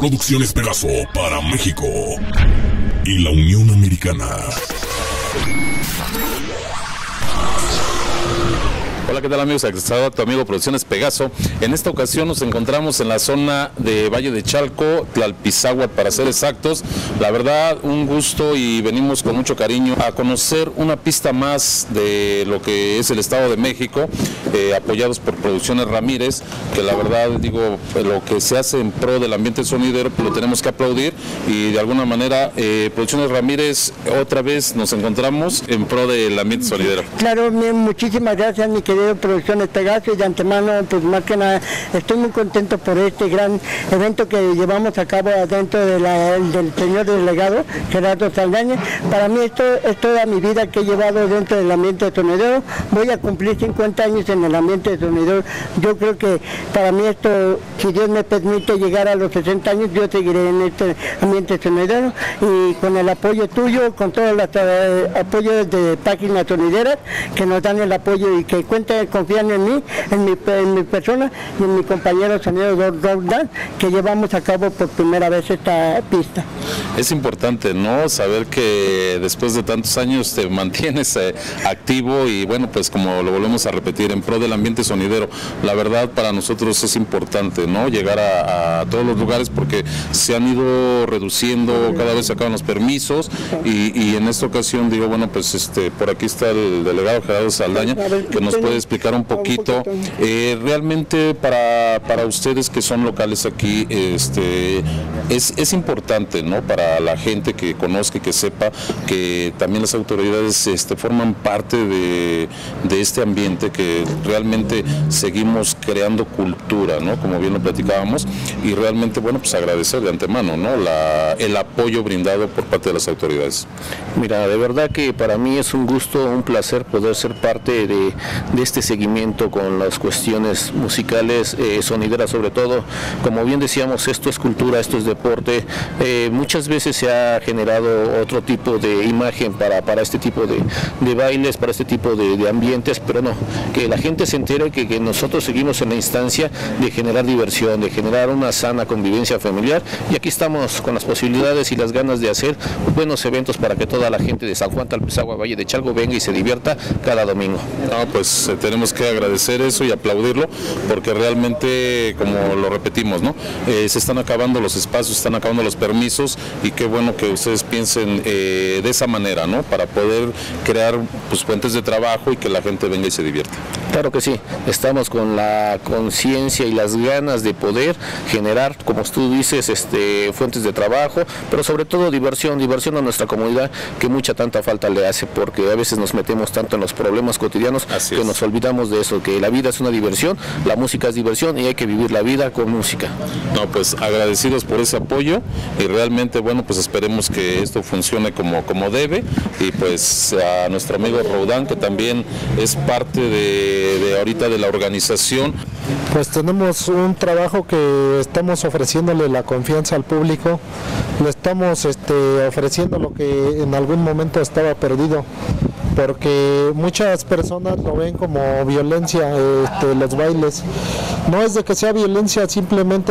Producciones Pegaso para México y la Unión Americana. Hola, ¿qué tal amigos? Aquí está tu amigo Producciones Pegaso. En esta ocasión nos encontramos en la zona de Valle de Chalco, Tlalpizáhuatl para ser exactos. La verdad, un gusto y venimos con mucho cariño a conocer una pista más de lo que es el Estado de México, apoyados por Producciones Ramírez, que la verdad, digo, lo que se hace en pro del ambiente sonidero, pues lo tenemos que aplaudir y de alguna manera, Producciones Ramírez, otra vez nos encontramos en pro del ambiente sonidero. Claro, muchísimas gracias, mi querido Producciones Pegaso, y de antemano, pues más que nada, estoy muy contento por este gran evento que llevamos a cabo adentro del señor delegado Gerardo Saldaña. Para mí esto es toda mi vida que he llevado dentro del ambiente sonidero. Voy a cumplir 50 años en el ambiente sonidero. Yo creo que para mí esto, si Dios me permite llegar a los 60 años, yo seguiré en este ambiente sonidero, y con el apoyo tuyo, con todos los apoyos de páginas sonideras que nos dan el apoyo y que confían en mí, en mi persona y en mi compañero sonidero Roldán, que llevamos a cabo por primera vez esta pista. Es importante, ¿no?, saber que después de tantos años te mantienes activo y bueno, pues como lo volvemos a repetir, en pro del ambiente sonidero. La verdad, para nosotros es importante, ¿no?, llegar a todos los lugares, porque se han ido reduciendo, cada vez se acaban los permisos y en esta ocasión digo, bueno, pues por aquí está el delegado Gerardo Saldaña, que nos puede explicar un poquito. Realmente para ustedes que son locales aquí, es importante, ¿no?, para la gente que conozca y que sepa que también las autoridades forman parte de este ambiente, que realmente seguimos creando cultura, ¿no?, como bien lo platicábamos, y realmente, bueno, pues agradecer de antemano, ¿no?, el apoyo brindado por parte de las autoridades. Mira, de verdad que para mí es un gusto, un placer poder ser parte de este seguimiento con las cuestiones musicales, sonideras sobre todo. Como bien decíamos, esto es cultura, esto es deporte. Muchas veces se ha generado otro tipo de imagen para este tipo de bailes, para este tipo de ambientes, pero no, que la gente se entere que nosotros seguimos en la instancia de generar diversión, de generar una sana convivencia familiar, y aquí estamos con las posibilidades y las ganas de hacer buenos eventos para que toda la gente de San Juan, Tlalpizáhuatl, Valle de Chalco venga y se divierta cada domingo. No, pues tenemos que agradecer eso y aplaudirlo, porque realmente, como lo repetimos, ¿no?, se están acabando los espacios, se están acabando los permisos, y qué bueno que ustedes piensen de esa manera, ¿no?, para poder crear pues fuentes de trabajo y que la gente venga y se divierta. Claro que sí, estamos con la conciencia y las ganas de poder generar, como tú dices, fuentes de trabajo, pero sobre todo diversión a nuestra comunidad, que mucha tanta falta le hace, porque a veces nos metemos tanto en los problemas cotidianos que nos olvidamos de eso, que la vida es una diversión, la música es diversión y hay que vivir la vida con música. No, pues agradecidos por ese apoyo, y realmente, bueno, pues esperemos que esto funcione como debe, y pues a nuestro amigo Roldán, que también es parte de ahorita de la organización. Pues tenemos un trabajo que estamos ofreciéndole la confianza al público, le estamos ofreciendo lo que en algún momento estaba perdido, porque muchas personas lo ven como violencia, los bailes. No es de que sea violencia, simplemente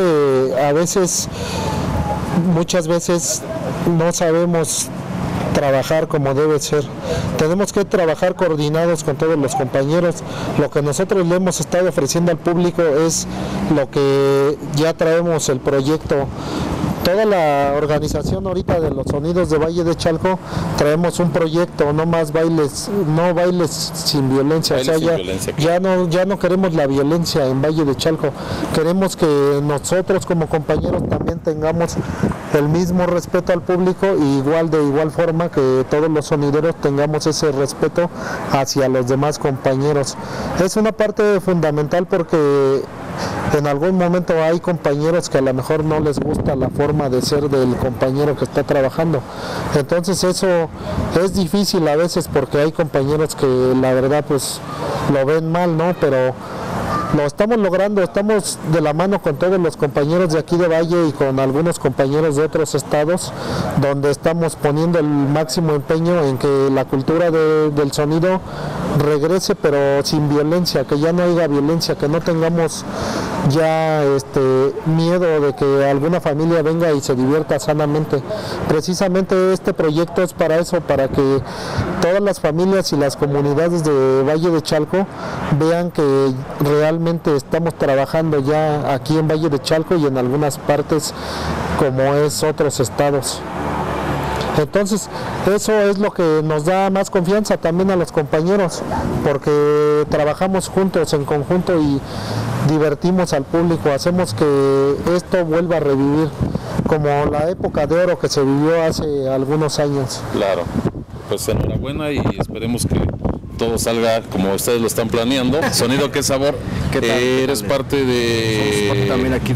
muchas veces no sabemos trabajar como debe ser. Tenemos que trabajar coordinados con todos los compañeros. Lo que nosotros le hemos estado ofreciendo al público es lo que ya traemos, el proyecto. Toda la organización ahorita de los sonidos de Valle de Chalco traemos un proyecto, no más bailes, no bailes sin violencia. Bailes sin violencia, claro. ya no queremos la violencia en Valle de Chalco. Queremos que nosotros como compañeros también tengamos el mismo respeto al público, y de igual forma que todos los sonideros tengamos ese respeto hacia los demás compañeros. Es una parte fundamental, porque en algún momento hay compañeros que a lo mejor no les gusta la forma de ser del compañero que está trabajando. Entonces eso es difícil a veces, porque hay compañeros que la verdad pues lo ven mal, ¿no? Pero lo estamos logrando, estamos de la mano con todos los compañeros de aquí de Valle y con algunos compañeros de otros estados, donde estamos poniendo el máximo empeño en que la cultura del sonido regrese, pero sin violencia, que ya no haya violencia, que no tengamos ya miedo de que alguna familia venga y se divierta sanamente. Precisamente este proyecto es para eso, para que todas las familias y las comunidades de Valle de Chalco vean que realmente estamos trabajando ya aquí en Valle de Chalco y en algunas partes como es otros estados. Entonces, eso es lo que nos da más confianza también a los compañeros, porque trabajamos juntos, en conjunto, y divertimos al público, hacemos que esto vuelva a revivir, como la época de oro que se vivió hace algunos años. Claro, pues enhorabuena y esperemos que todo salga como ustedes lo están planeando. Sonido, ¿qué sabor? ¿Qué tal? Eres parte de... Somos parte también aquí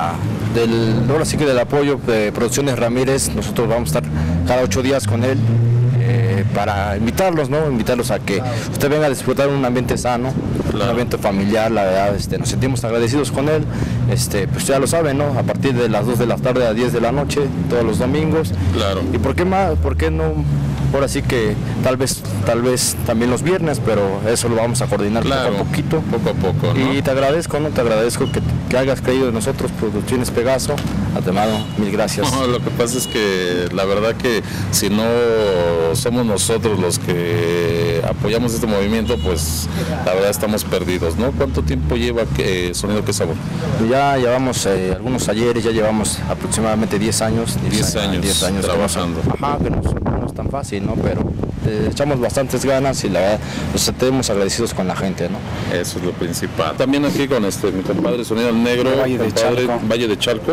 ahora sí que del apoyo de Producciones Ramírez. Nosotros vamos a estar cada 8 días con él para invitarlos, ¿no? Invitarlos a que usted venga a disfrutar un ambiente sano, claro, un ambiente familiar. La verdad, nos sentimos agradecidos con él. Pues ya lo saben, ¿no? A partir de las 2 de la tarde a 10 de la noche, todos los domingos. Claro. ¿Y por qué más? ¿Por qué no? Ahora sí que tal vez también los viernes, pero eso lo vamos a coordinar, claro, poco a poco, ¿no? Y te agradezco, ¿no? Te agradezco que hayas creído en nosotros, Producciones Pegaso. Antemano, mil gracias. No, lo que pasa es que la verdad que si no somos nosotros los que apoyamos este movimiento, pues la verdad estamos perdidos, ¿no? ¿Cuánto tiempo lleva Sonido Qué Sabor? Ya llevamos algunos talleres, ya llevamos aproximadamente 10 años. 10 años trabajando. Que no es tan fácil, ¿no? Pero echamos bastantes ganas y la verdad nos sentimos agradecidos con la gente, ¿no? Eso es lo principal. También aquí con mi compadre Sonido el Negro, Valle de Chalco.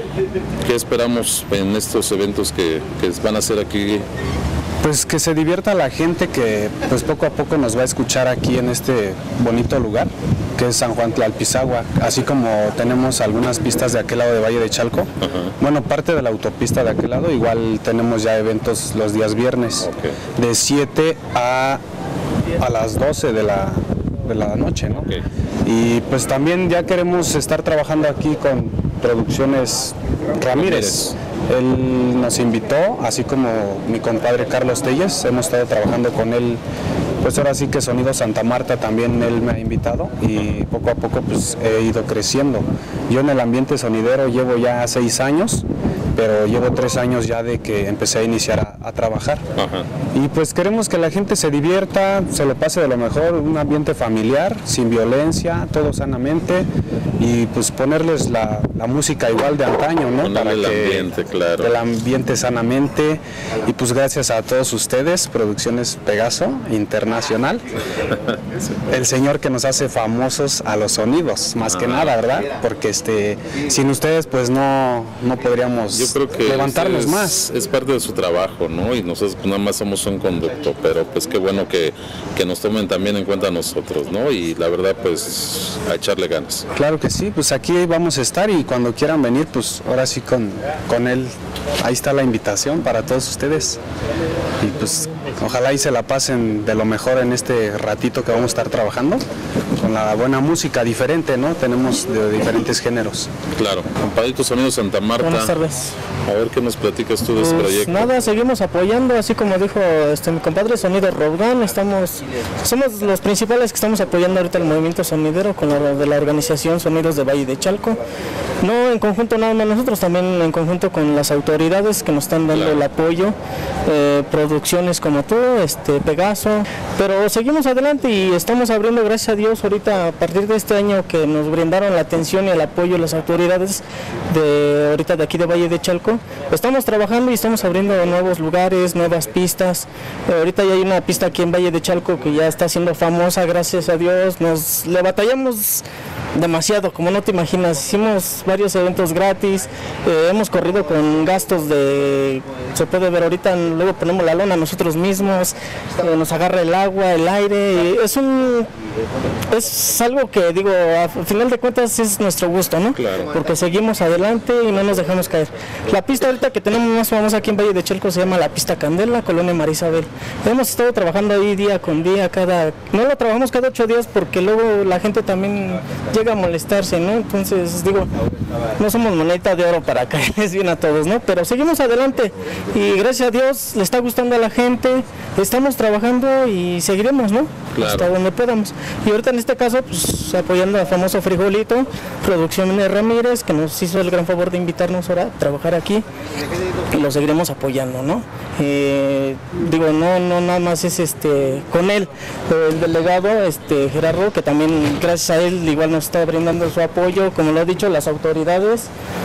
¿Qué esperamos en estos eventos que van a hacer aquí? Pues que se divierta la gente, que pues poco a poco nos va a escuchar aquí en este bonito lugar que es San Juan Tlalpizagua, así como tenemos algunas pistas de aquel lado de Valle de Chalco. Bueno, parte de la autopista de aquel lado, igual tenemos ya eventos los días viernes, de 7 a las 12 de la noche, ¿no? Y pues también ya queremos estar trabajando aquí con Producciones Ramírez. Él nos invitó, así como mi compadre Carlos Telles, hemos estado trabajando con él, pues ahora sí que Sonido Santa Marta también él me ha invitado y poco a poco pues he ido creciendo. Yo en el ambiente sonidero llevo ya 6 años, pero llevo 3 años ya de que empecé a iniciar a trabajar. Y pues queremos que la gente se divierta, se lo pase de lo mejor, un ambiente familiar, sin violencia, todo sanamente, y pues ponerles la música igual de antaño, ¿no? Ponerle para el ambiente, claro. El ambiente sanamente, y pues gracias a todos ustedes, Producciones Pegaso Internacional, el señor que nos hace famosos a los sonidos, más que nada, ¿verdad? Porque sin ustedes pues no podríamos Yo creo que levantarnos más. Es parte de su trabajo, ¿no? Y nosotros pues, nada más somos un conducto, pero pues qué bueno que nos tomen también en cuenta a nosotros, ¿no? Y la verdad pues a echarle ganas. Claro que sí, pues aquí vamos a estar y cuando quieran venir, pues ahora sí con él, ahí está la invitación para todos ustedes. Y pues ojalá y se la pasen de lo mejor en este ratito que vamos a estar trabajando, con la buena música diferente, ¿no? Tenemos de diferentes géneros. Claro, compadrito Sonido Santa Marta. Buenas tardes. A ver qué nos platicas tú de este proyecto. Nada, seguimos apoyando, así como dijo mi compadre Sonido Roldán, somos los principales que estamos apoyando ahorita el movimiento sonidero con de la organización Sonidos de Valle de Chalco. No en conjunto nada más nosotros, también en conjunto con las autoridades que nos están dando el apoyo, producciones como tú, Pegaso, pero seguimos adelante y estamos abriendo, gracias a Dios, ahorita a partir de este año que nos brindaron la atención y el apoyo de las autoridades de aquí de Valle de Chalco, estamos trabajando y estamos abriendo nuevos lugares, nuevas pistas. Ahorita ya hay una pista aquí en Valle de Chalco que ya está siendo famosa, gracias a Dios, le batallamos demasiado, como no te imaginas, hicimos varios eventos gratis, hemos corrido con gastos se puede ver ahorita, luego ponemos la lona nosotros mismos, nos agarra el agua, el aire, es es algo que digo, a final de cuentas es nuestro gusto, ¿no? Claro. Porque seguimos adelante y no nos dejamos caer. La pista ahorita que tenemos más famosa aquí en Valle de Chalco se llama la pista Candela, Colonia Marisabel. Hemos estado trabajando ahí día con día, no lo trabajamos cada 8 días porque luego la gente también llega a molestarse, ¿no? Entonces digo, no somos monedita de oro para caerles bien a todos, ¿no? Pero seguimos adelante y gracias a Dios le está gustando a la gente, estamos trabajando y seguiremos, ¿no? Claro. Hasta donde podamos. Y ahorita en este caso, pues apoyando al famoso Frijolito, Producciones Ramírez, que nos hizo el gran favor de invitarnos ahora a trabajar aquí, y lo seguiremos apoyando, ¿no? Digo, no nada más es con él, el delegado Gerardo, que también gracias a él igual nos está brindando su apoyo, como lo he dicho, las autoridades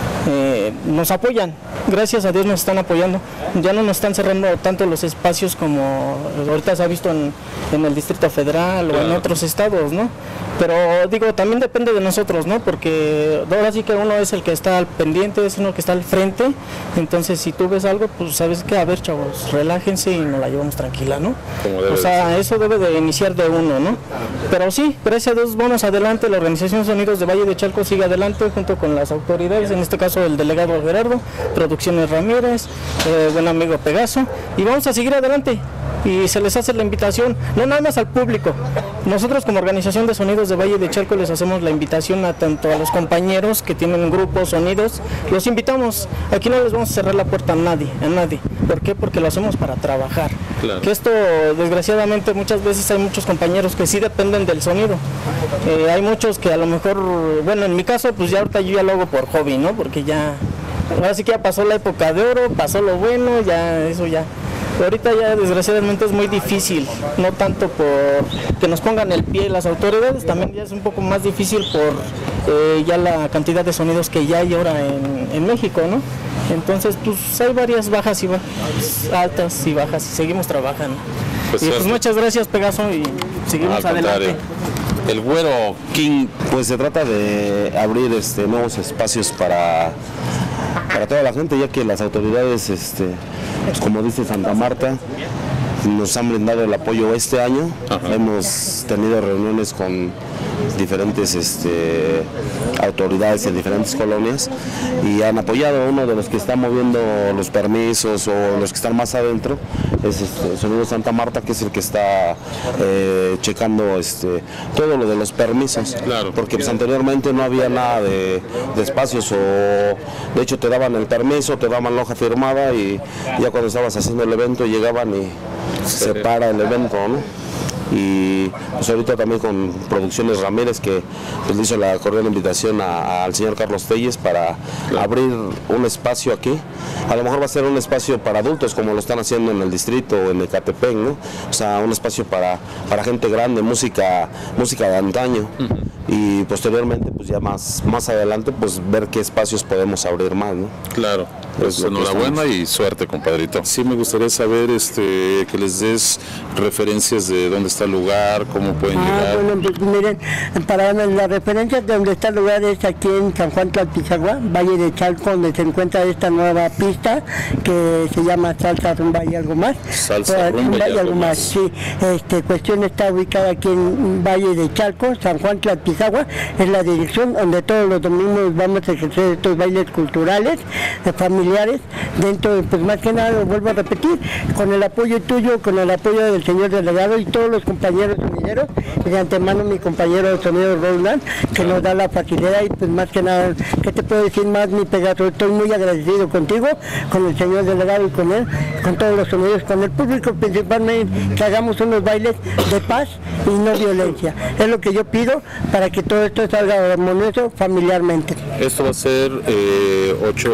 nos apoyan, gracias a Dios nos están apoyando, ya no nos están cerrando tanto los espacios como ahorita se ha visto en el Distrito Federal o en otros estados, ¿no? Pero digo, también depende de nosotros, ¿no? Porque ahora sí que uno es el que está al pendiente, es uno que está al frente, entonces si tú ves algo, pues sabes que, a ver, chavos, relájense y nos la llevamos tranquila, ¿no? O sea, eso debe de iniciar de uno, ¿no? Pero sí, gracias a Dios vamos adelante, la Organización Sonidos de Valle de Chalco sigue adelante junto con las autoridades, en este caso el delegado Gerardo, Producciones Ramírez, buen amigo Pegaso, y vamos a seguir adelante. Y se les hace la invitación, no nada más al público. Nosotros como Organización de Sonidos de Valle de Chalco les hacemos la invitación a tanto a los compañeros que tienen grupos, sonidos, los invitamos. Aquí no les vamos a cerrar la puerta a nadie. ¿Por qué? Porque lo hacemos para trabajar. Claro. Que esto, desgraciadamente, muchas veces hay muchos compañeros que sí dependen del sonido. Hay muchos que a lo mejor, bueno, en mi caso, pues ya ahorita yo ya lo hago por hobby, ¿no? Porque ya, ahora sí que ya pasó la época de oro, pasó lo bueno, ya eso ya. Ahorita ya desgraciadamente es muy difícil, no tanto por que nos pongan el pie las autoridades, también ya es un poco más difícil por ya la cantidad de sonidos que ya hay ahora en México, ¿no? Entonces pues hay varias bajas y altas y bajas y seguimos trabajando. Pues muchas gracias, Pegaso, y seguimos adelante. El Güero King. Pues se trata de abrir nuevos espacios para toda la gente, ya que las autoridades, pues como dice Santa Marta, nos han brindado el apoyo este año. Ajá. Hemos tenido reuniones con diferentes autoridades en diferentes colonias y han apoyado. Uno de los que está moviendo los permisos o los que están más adentro es Sonido Santa Marta, que es el que está checando todo lo de los permisos. Claro. Porque pues anteriormente no había nada de espacios, o de hecho te daban el permiso, te daban la hoja firmada y ya cuando estabas haciendo el evento llegaban y se para el evento, ¿no? Y pues ahorita también con Producciones Ramírez, que pues le hizo la cordial invitación al señor Carlos Telles para abrir un espacio aquí. A lo mejor va a ser un espacio para adultos, como lo están haciendo en el distrito o en Ecatepec, ¿no? O sea, un espacio para gente grande, música de antaño. Y posteriormente, pues ya más adelante, pues ver qué espacios podemos abrir más, ¿no? Claro, pues enhorabuena y suerte, compadrito. Sí, me gustaría saber que les des referencias de dónde está el lugar, cómo pueden llegar. Bueno, pues miren, para las referencias de dónde está el lugar es aquí en San Juan Tlalpizagua, Valle de Chalco, donde se encuentra esta nueva pista que se llama Salsa, Rumba y algo más. Salsa, Rumba y algo más. Sí, cuestión está ubicada aquí en Valle de Chalco, San Juan Tlalpizagua, es la dirección donde todos los domingos vamos a ejercer estos bailes culturales, familiares, dentro, pues más que nada, lo vuelvo a repetir, con el apoyo tuyo, con el apoyo del señor delegado y todos los compañeros sonideros, y de antemano mi compañero de sonido Roland, que nos da la facilidad, y pues más que nada, ¿qué te puedo decir más, mi Pegaso? Estoy muy agradecido contigo, con el señor delegado y con él, con todos los sonidos, con el público principalmente, que hagamos unos bailes de paz y no violencia. Es lo que yo pido para que todo esto salga armonioso familiarmente. Esto va a ser 8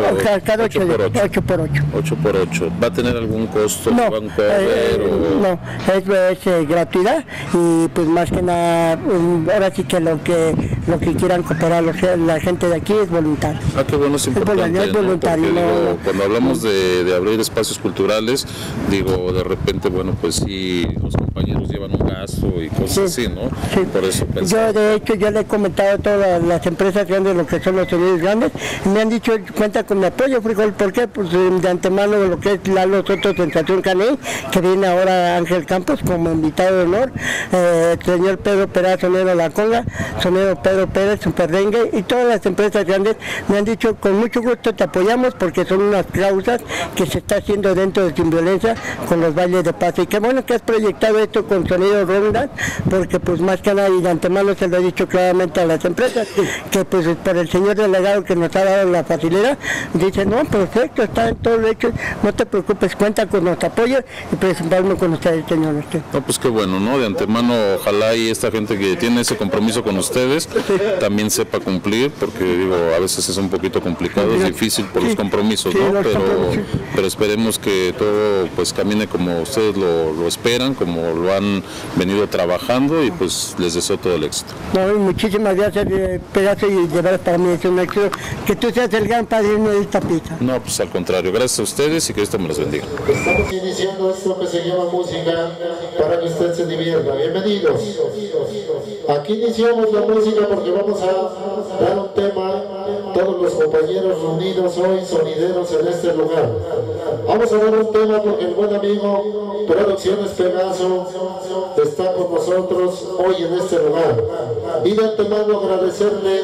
por 8. 8 por 8. ¿Va a tener algún costo? No, ¿Van a cover, no, es gratuidad y pues más que nada, ahora sí que lo que lo que quieran cooperar la gente de aquí es voluntario. Ah, qué bueno, es importante. Es voluntario, ¿no? Porque, digo, cuando hablamos no. de abrir espacios culturales, digo, de repente, bueno, pues sí, los compañeros llevan un gasto y cosas así, ¿no? Sí. Por eso pensaba. Yo, de hecho, ya le he comentado a todas las empresas grandes lo que son los sonidos grandes, y me han dicho, cuenta con mi apoyo, frijol. ¿Por qué? Pues de antemano lo que es Lalo Soto Sensación Caney, que viene ahora Ángel Campos como invitado de honor, señor Pedro Pérez, sonero La Conga, sonero Pedro Pérez, Superrengue, y todas las empresas grandes me han dicho, con mucho gusto te apoyamos, porque son unas causas que se está haciendo dentro de Sin Violencia con los bailes de paz. Y qué bueno que has proyectado esto con sonido Ronda, porque pues más que nada, y de antemano se lo he dicho claramente a las empresas, que pues por el señor delegado que nos ha dado la facilidad, dice, no, perfecto, está en todo lo hecho, no te preocupes, cuenta con nuestro apoyo y presentarnos con ustedes, señor. No, pues qué bueno, ¿no? De antemano, ojalá y esta gente que tiene ese compromiso con ustedes también sepa cumplir, porque digo, a veces es un poquito complicado, es difícil por los compromisos, ¿no? Pero esperemos que todo pues camine como ustedes lo esperan, como lo han venido trabajando, y pues les deseo todo el éxito. No, muchísimas gracias, Pegaso, y de verdad para mí es un éxito que tú seas el gran padrino de esta pista. No, pues al contrario, gracias a ustedes y que esto me los bendiga. Estamos iniciando esto que se llama música para que usted se divierta. Bienvenidos. Aquí iniciamos la música porque vamos a dar un tema, todos los compañeros reunidos hoy, sonideros en este lugar. Vamos a dar un tema porque el buen amigo Producciones Pegaso está con nosotros hoy en este lugar. Y de antemano agradecerle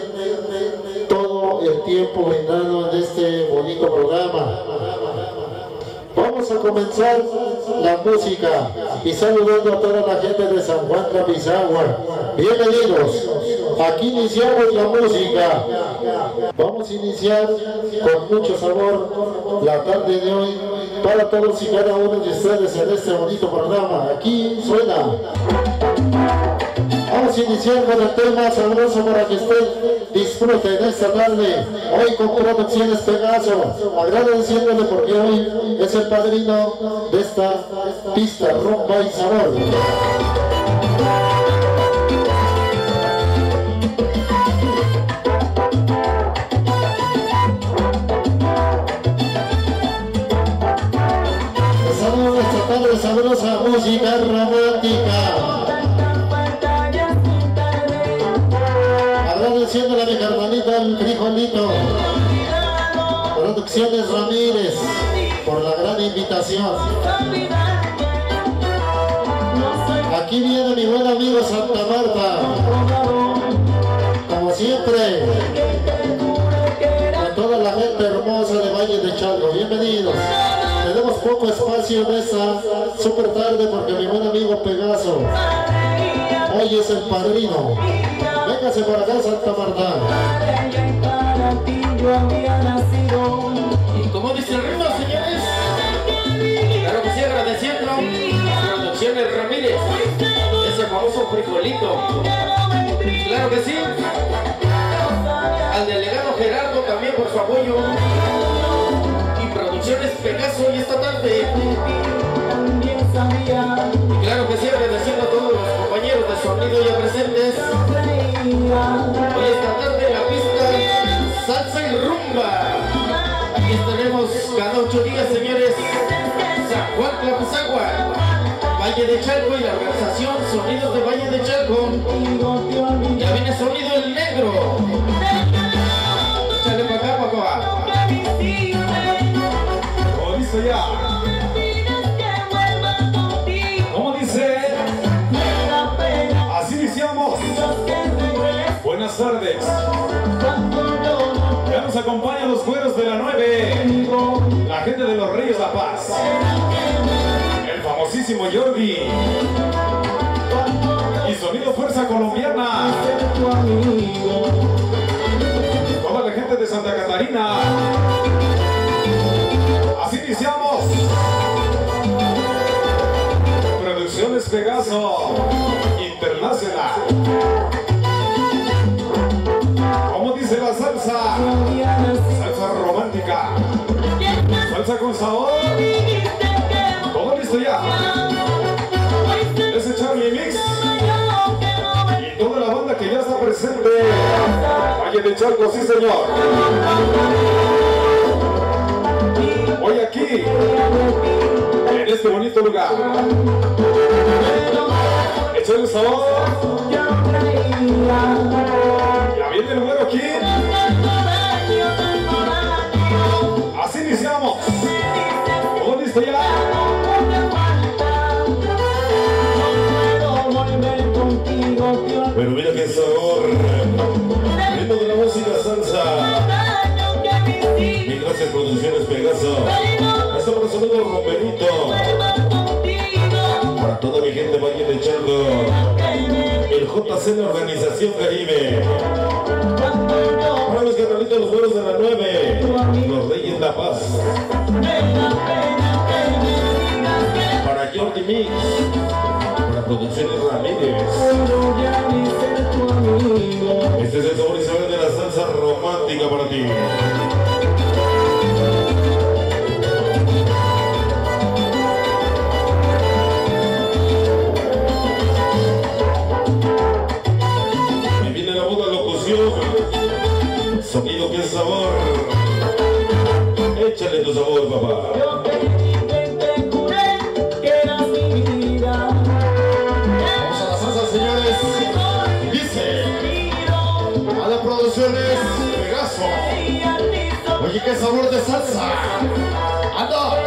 todo el tiempo brindado en este bonito programa. Vamos a comenzar la música y saludando a toda la gente de San Juan Tlapisagua. Bienvenidos. Aquí iniciamos la música. Vamos a iniciar con mucho sabor la tarde de hoy para todos y cada uno de ustedes en este bonito programa. Aquí suena. Vamos a iniciar con el tema sabroso para que usted disfrute en esta tarde, hoy con Producciones Pegaso, agradeciéndole porque hoy es el padrino de esta pista, rumba y sabor. Empezamos esta tarde sabrosa, música romántica. Agradeciéndole a mi carnalito, el frijolito, Producciones Ramírez, por la gran invitación. Aquí viene mi buen amigo Santa Marta, como siempre, con toda la gente hermosa de Valle de Chalco. Bienvenidos. Tenemos poco espacio en esta super tarde porque mi buen amigo Pegaso hoy es el padrino. Véngase para acá, Santa Marta. Y como dice el ritmo, señores, claro que sí, agradeciendo a Producciones Ramírez, ese famoso frijolito. Claro que sí. Al delegado Gerardo también por su apoyo. Y Producciones Pegaso hoy esta tarde. Y claro que sí, agradeciendo a todos los compañeros de sonido ya presentes. Hoy esta tarde en la pista salsa y rumba. Aquí estaremos cada 8 días, señores. San Juan Tlapisagua, Valle de Chalco y la organización Sonidos de Valle de Chalco. Ya viene Sonido el Negro. Échale para acá, papá. Como dice ya. ¿Cómo dice? Así iniciamos. Buenas tardes. Ya nos acompañan los cueros de la 9, la gente de los Reyes La Paz, el famosísimo Jordi y Sonido Fuerza Colombiana, toda la gente de Santa Catarina. Así iniciamos. Producciones Pegaso Internacional. ¿Cómo dice la salsa? Salsa romántica, salsa con sabor. Todo listo ya. Ese Charlie Mix y toda la banda que ya está presente. de Chalco, sí señor. Hoy aquí, en este bonito lugar, échale el sabor. Ya viene el güero aquí. Así iniciamos. ¿Todo listo ya? Pero mira qué sabor, ritmo de la música salsa. Mi gracias Producciones Pegaso. Está por el sonido Romperito. Para toda mi gente Valle de Chalco. El JC de Organización Caribe. Para mis canalitos los güeros de la 9. Los Reyes La Paz. Para Jordi Mix. Para Producciones Ramírez. Este es el sabor y saber de la salsa romántica para ti. Y viene la buena locución. Sonido que es sabor. Échale tu sabor, papá. Pegaso. Oye, qué sabor de salsa. ¡Anda!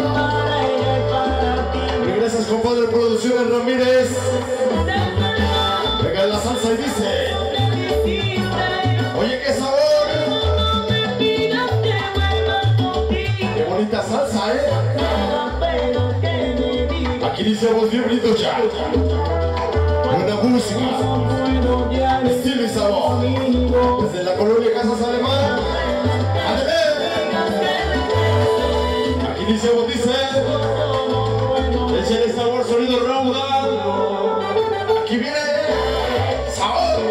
Y gracias, compadre, Producciones Ramírez. Venga la salsa y dice. Oye, qué sabor. Qué bonita salsa, Aquí iniciamos bien bonito ya. Buena música. Estilo y sabor. Desde la colonia Casas Alemán. Aquí iniciamos, dice. Échale sabor, sonido raudal. Aquí viene. Sabor.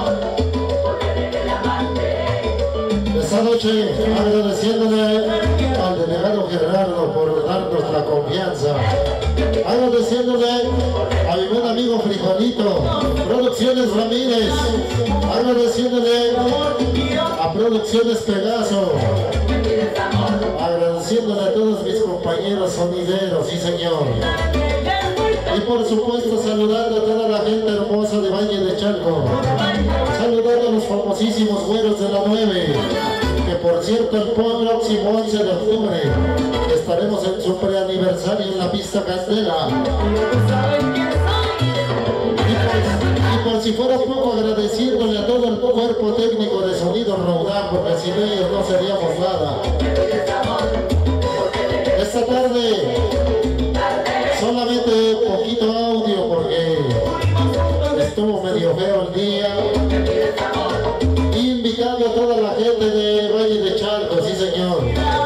Esta noche agradeciéndole al delegado Gerardo por darnos la confianza. Agradeciéndole a mi buen amigo Frijolito, Producciones Ramírez, agradeciéndole a Producciones Pegaso, agradeciéndole a todos mis compañeros sonideros, sí señor. Y por supuesto saludando a toda la gente hermosa de Valle de Chalco, saludando a los famosísimos güeros de la 9, que por cierto el próximo 11 de octubre estaremos en su preaniversario en la pista Candela. Y por si fuera poco, agradeciéndole a todo el cuerpo técnico de Sonido Raudal, porque sin ellos no seríamos nada. Esta tarde solamente poquito audio porque estuvo medio feo el día. Invitando a toda la gente de Valle de Chalco, sí señor.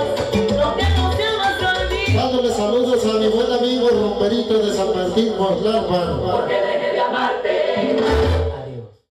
Dándole saludos a mi buen amigo Romperito de San Martín Motlán. Porque dejé de amarte.